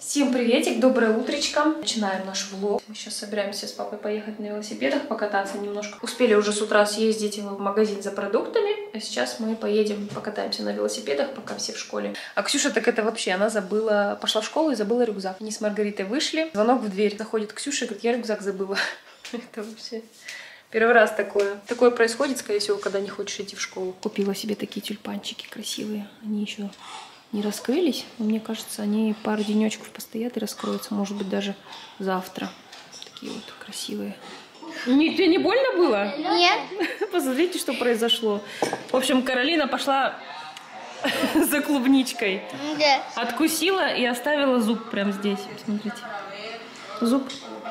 Всем приветик, доброе утречко. Начинаем наш влог. Мы сейчас собираемся с папой поехать на велосипедах, покататься немножко. Успели уже с утра съездить в магазин за продуктами, а сейчас мы поедем покатаемся на велосипедах, пока все в школе. А Ксюша так это вообще, она забыла, пошла в школу и забыла рюкзак. Они с Маргаритой вышли, звонок в дверь. Заходит Ксюша и говорит, я рюкзак забыла. Это вообще... Первый раз такое. Такое происходит, скорее всего, когда не хочешь идти в школу. Купила себе такие тюльпанчики красивые. Они еще не раскрылись. Но мне кажется, они пару денечков постоят и раскроются. Может быть, даже завтра. Такие вот красивые. Тебе не больно было? Нет. Посмотрите, что произошло. В общем, Каролина пошла за клубничкой. Да. Откусила и оставила зуб прямо здесь. Смотрите. Зуб.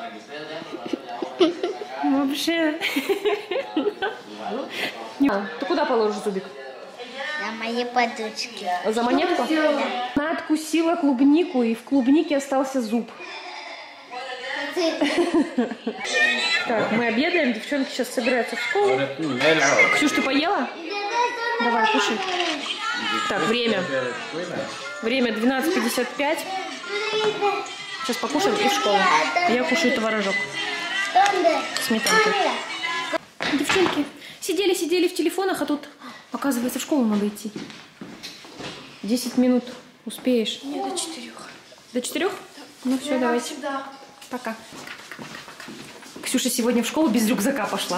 Вообще. Ты куда положишь зубик? На моей подушке. За монетку? Да. Она откусила клубнику, и в клубнике остался зуб. Так, мы обедаем, девчонки сейчас собираются в школу. Ксюш, ты поела? Давай, кушай. Так, время. Время 12:55. Сейчас покушаем и в школу. Я кушаю творожок. Сметанкой. Девчонки сидели в телефонах, а тут, оказывается, в школу надо идти. 10 минут. Успеешь? Нет, до 4. До 4? Да. Ну все, давайте. Всегда. Пока. Ксюша сегодня в школу без рюкзака пошла.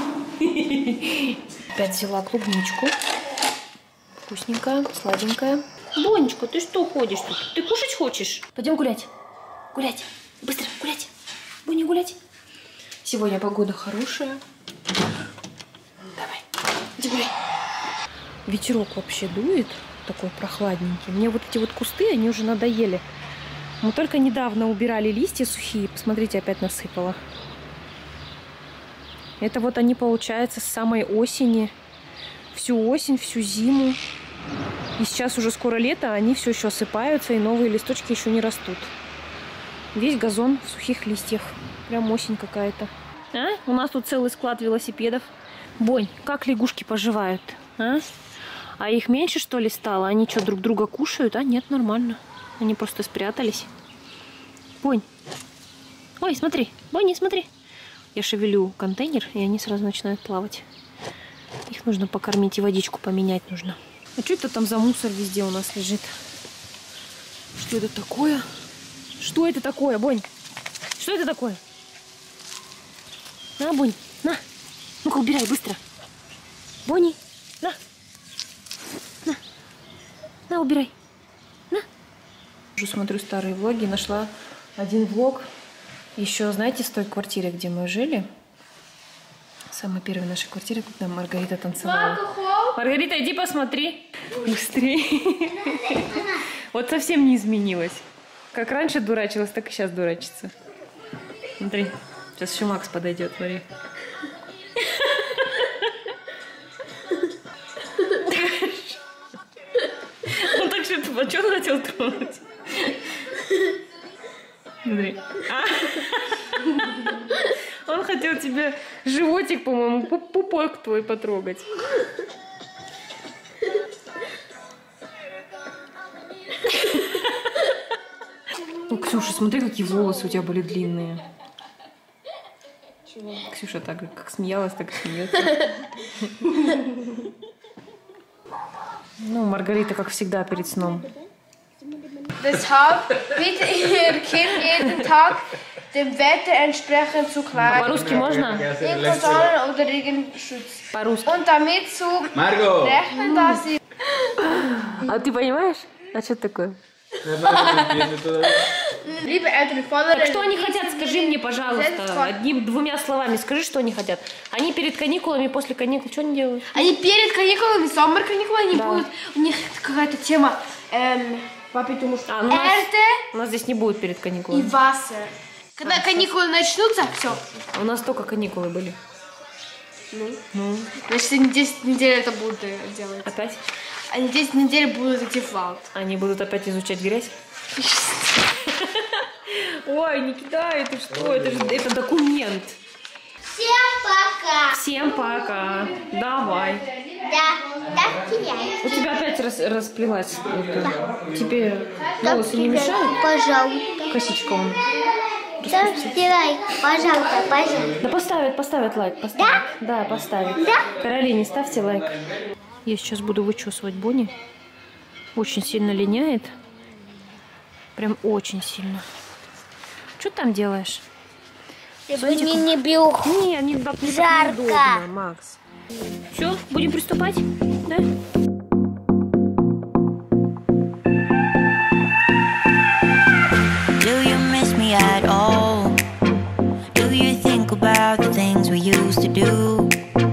Опять взяла клубничку. Вкусненькая, сладенькая. Бонечка, ты что ходишь тут? Ты кушать хочешь? Пойдем гулять. Гулять. Быстро, гулять. Боня, гулять. Сегодня погода хорошая. Давай, иди гуляй. Ветерок вообще дует, такой прохладненький. Мне вот эти вот кусты, они уже надоели. Мы только недавно убирали листья сухие. Посмотрите, опять насыпало. Это вот они, получается, с самой осени. Всю осень, всю зиму. И сейчас уже скоро лето, они все еще осыпаются, и новые листочки еще не растут. Весь газон в сухих листьях. Прям осень какая-то. А? У нас тут целый склад велосипедов. Бонь, как лягушки поживают? А их меньше, что ли, стало? Они что, друг друга кушают? А нет, нормально. Они просто спрятались. Бонь. Ой, смотри. Бонни, смотри. Я шевелю контейнер, и они сразу начинают плавать. Их нужно покормить и водичку поменять нужно. А что это там за мусор везде у нас лежит? Что это такое? Что это такое, Бонь? Что это такое? На, Бонь, на. Ну-ка, убирай быстро. Бонни, на. На. На, убирай. На. Уже смотрю старые влоги. Нашла один влог. Еще, знаете, с той квартиры, где мы жили. Самой первой нашей квартире, когда Маргарита танцевала. Маргарита, иди посмотри. Быстрее. Вот совсем не изменилась. Как раньше дурачилась, так и сейчас дурачится. Смотри. Сейчас еще Макс подойдет, смотри. Он так что, а что он хотел тронуть? Смотри. Он хотел тебе животик, по-моему, пупок твой потрогать. Ну, Ксюша, смотри, какие волосы у тебя были длинные. Ксюша так как смеялась, так и смеется. Ну, Маргарита, как всегда, перед сном. Deshalb bitte ihr Kind jeden Tag dem Wetter entsprechend zu kleiden. По-русски можно? Sonnen oder Regenschutz. По-русски. Und damit zu rechnen, dass sie... А ты понимаешь? А что это такое? Liebe Eltern, fordere... Что они хотят, скажи мне, пожалуйста, одним-двумя словами скажи, что они хотят. Они перед каникулами, после каникул, что они делают? Они перед каникулами, sommerканикулы, они будут... У них какая-то тема... Папе, ты можешь... У нас здесь не будет перед каникулами. И Wasser. Когда каникулы начнутся, все. У нас только каникулы были. Ну. Значит, они 10 недель это будут делать. Опять? Они 10 недель будут идти в валд. Они будут опять изучать грязь? Ой, не кидай, это что? Это документ. Всем пока. Всем пока. Давай. Да, ставьте лайк. У тебя опять расплелась. Тебе волосы не Ставьте лайк, мешают? пожалуйста. Косичка вон. Ставьте лайк, пожалуйста, пожалуйста. Да поставят лайк. Поставят. Да, поставят. Да? Каролине, ставьте лайк. Я сейчас буду вычесывать Бонни. Очень сильно линяет. Прям очень сильно. Что ты там делаешь? Мне не бил. Не так Жарко. неудобно, Макс. Все, будем приступать? Да? Do you miss me at all? Do you think about the things we used to do?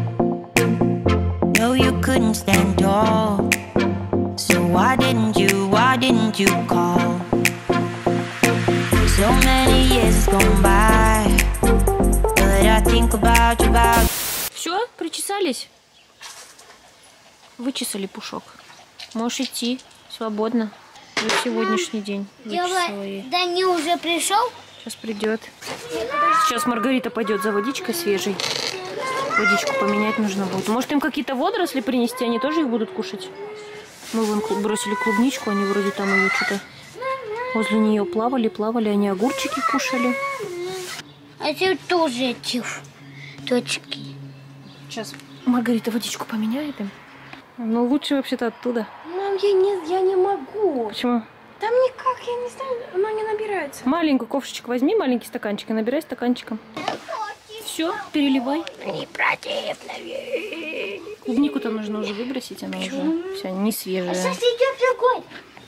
No, you couldn't stand tall. So why didn't you call? So many years has gone by, but I think about you. Все, причесались? Вычесали пушок. Можешь идти свободно. За сегодняшний день вычесала ей. Дани уже пришел? Сейчас придет. Сейчас Маргарита пойдет за водичкой свежей. Водичку поменять нужно будет. Может, им какие-то водоросли принести, они тоже их будут кушать? Мы вон бросили клубничку, они вроде там ее что-то возле нее плавали, они огурчики кушали. А тут тоже эти точки. Сейчас Маргарита водичку поменяет им. Ну, лучше вообще-то оттуда. Мам, я не могу. Почему? Там никак, я не знаю, оно не набирается. Маленькую ковшечку возьми, маленький стаканчик, и набирай стаканчиком. Все, переливай. Клубнику-то нужно уже выбросить, она уже вся не свежая. Сейчас идет другой.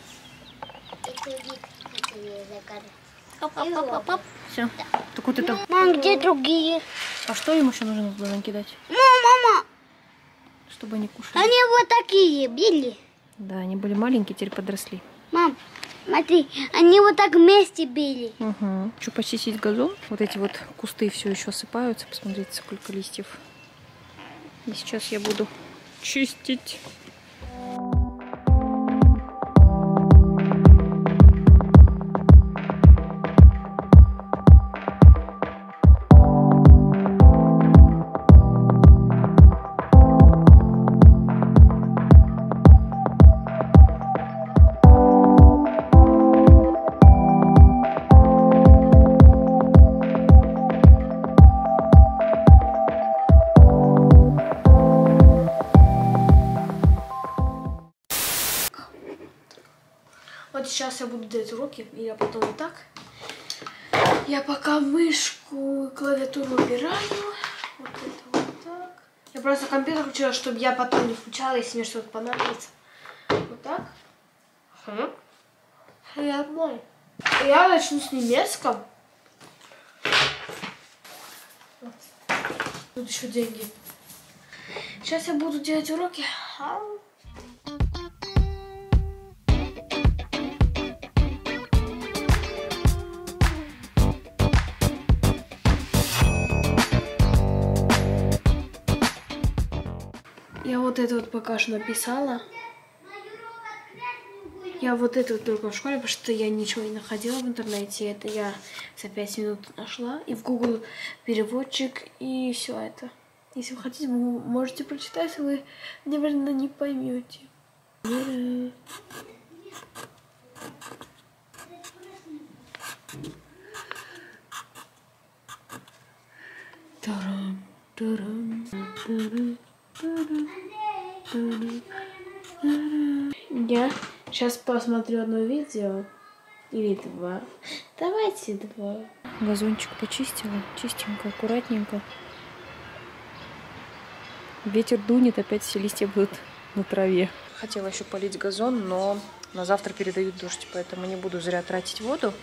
Все. Так вот это. Мам, где другие? А что им еще нужно туда накидать? Мама, Чтобы они кушали. они вот такие, били. Да, они были маленькие, теперь подросли. Мам, смотри, они вот так вместе били. Угу. Что, почистить газон? Вот эти вот кусты все еще осыпаются. Посмотрите, сколько листьев. И сейчас я буду чистить. Вот сейчас я буду делать уроки, и я потом вот так. Я пока мышку и клавиатуру убираю. Вот это вот так. Я просто компьютер включила, чтобы я потом не включала, если мне что-то понадобится. Вот так. Я начну с немецкого. Вот. Тут еще деньги. Сейчас я буду делать уроки. Я вот это вот пока что написала. Я вот это вот только в школе, потому что я ничего не находила в интернете. Это я за 5 минут нашла. И в Google переводчик, и все это. Если вы хотите, вы можете прочитать, вы, наверное, не поймете. Я сейчас посмотрю одно видео. Или два. Давайте два. Газончик почистила. Чистенько, аккуратненько. Ветер дунет, опять все листья будут на траве. Хотела еще полить газон, но на завтра передают дождь, поэтому не буду зря тратить воду.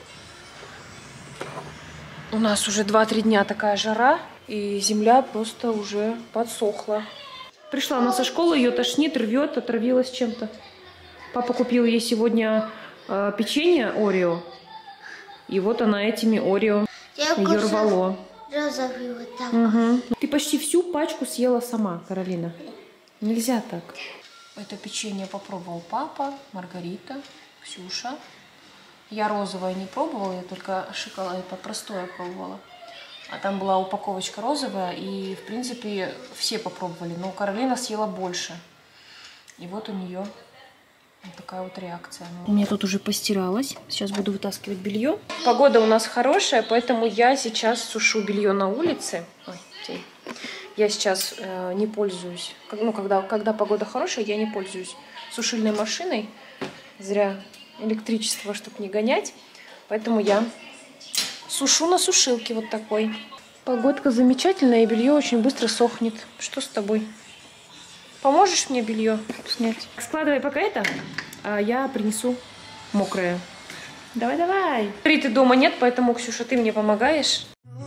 У нас уже 2-3 дня такая жара, и земля просто уже подсохла. Пришла она со школы, ее тошнит, рвет, отравилась чем-то. Папа купил ей сегодня печенье Орео, и вот она этими Орео ее рвало. Розовый вот так. Угу. Ты почти всю пачку съела сама, Каролина. Нельзя так. Это печенье попробовал папа, Маргарита, Ксюша. Я розовое не пробовала, я только шоколад простое пробовала. А там была упаковочка розовая, и, в принципе, все попробовали. Но Каролина съела больше. И вот у нее вот такая вот реакция. У меня тут уже постиралось. Сейчас буду вытаскивать белье. Погода у нас хорошая, поэтому я сейчас сушу белье на улице. Ой, тень. Я сейчас не пользуюсь. Ну, когда погода хорошая, я не пользуюсь сушильной машиной. Зря электричество, чтобы не гонять. Поэтому я сушу на сушилке вот такой. Погодка замечательная, и белье очень быстро сохнет. Что с тобой? Поможешь мне белье снять? Складывай пока это, а я принесу мокрое. Давай, давай. Риты дома нет, поэтому, Ксюша, ты мне помогаешь.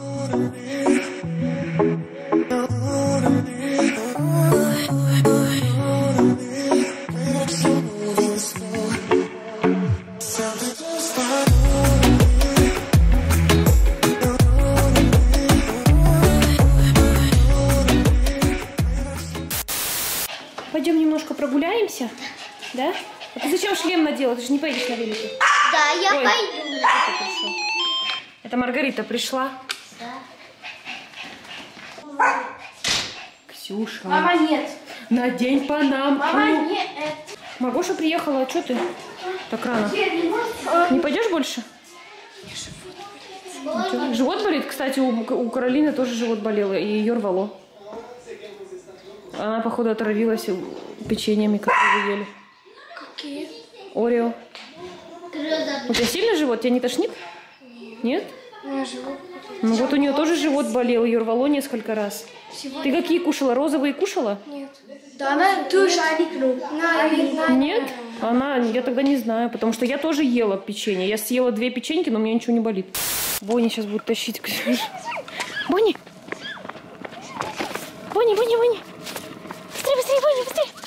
Пойдем немножко прогуляемся, да? А ты зачем шлем надела? Ты же не поедешь на велике. Да, я Ой, пойду. это Маргарита пришла. Да. Ксюша. Мама, нет. Надень панамку. Мама, нет. Маргоша приехала, а что ты так рано? Не пойдешь больше? Живот болит? Кстати, у Каролины тоже живот болел, и ее рвало. Она, походу, отравилась печеньями, которые вы ели. Какие? Орео. У тебя сильный живот? Тебя не тошнит? Нет? У меня живот. Ну вот у нее тоже живот болел, ее рвало несколько раз. Ты какие кушала? Розовые кушала? Нет. Да она тоже. Нет? Она, я тогда не знаю, потому что я тоже ела печенье. Я съела 2 печеньки, но у меня ничего не болит. Бонни сейчас будет тащить. Бонни! Бонни, Бонни, Бонни! Быстрее, быстрее, Бонни,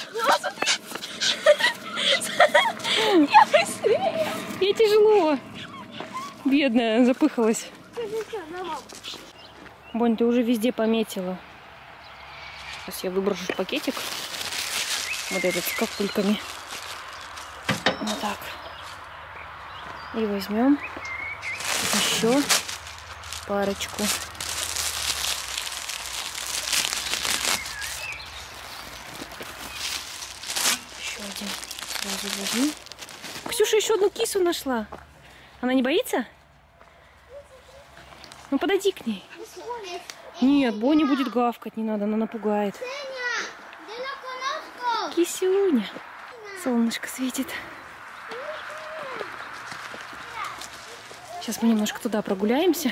быстрее! Я быстрее! Ей тяжело. Бедная, запыхалась. Бонни, ты уже везде пометила. Сейчас я выброшу пакетик. Вот этот с капульками. Вот так. И возьмем еще парочку. Еще один. Сразу возьму. Ксюша еще одну кису нашла. Она не боится? Ну подойди к ней. Нет, Бонни будет гавкать, не надо, она напугает. Кисюня. Солнышко светит. Сейчас мы немножко туда прогуляемся.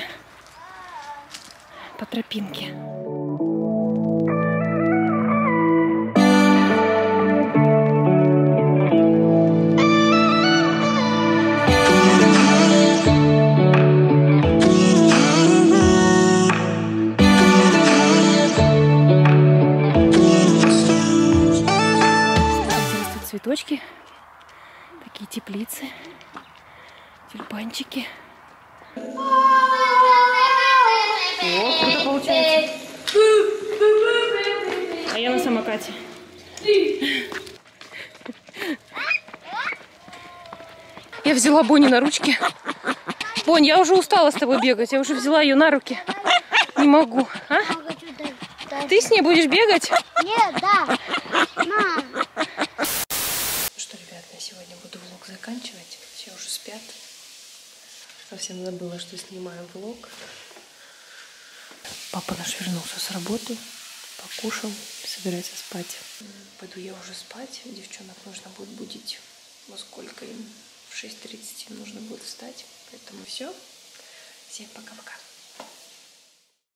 По тропинке. Цветочки, такие теплицы, тюльпанчики. О, круто получается. А я на самокате. Я взяла Бонни на ручки. Бонни, я уже устала с тобой бегать. Я уже взяла ее на руки. Не могу. А? Ты с ней будешь бегать? Нет, да. Мам. Что, ребят, на сегодня буду влог заканчивать. Все уже спят. Совсем забыла, что снимаю влог. Папа наш вернулся с работы, покушал, собирается спать. Пойду я уже спать. Девчонок нужно будет будить. Во сколько им? В 6:30 им нужно будет встать. Поэтому все. Всем пока-пока.